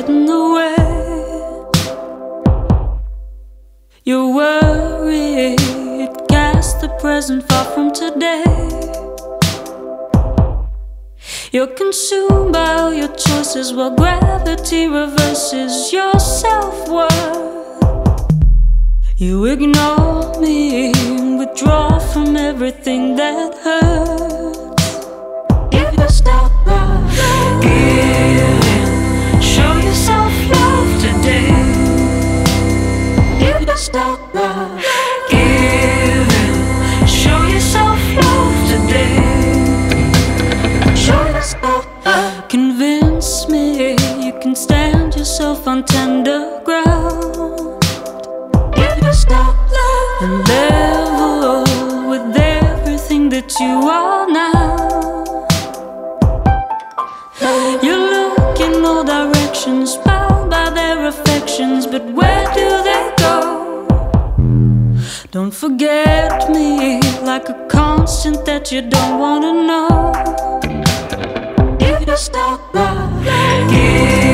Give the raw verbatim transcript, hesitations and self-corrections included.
get in the way. You're worried, cast the present far from today. You're consumed by all your choices while gravity reverses your self-worth. You ignore me and withdraw from everything that hurts. Give yourself love, give in, show yourself love today. Give yourself love, give in, show yourself love today. Show yourself love. Convince me you can stand yourself on tender ground. Give yourself love and level with everything that you are now. You look in all directions, bound by their affections, but where do they go? Don't forget me like a constant that you don't wanna know. Give yourself love, give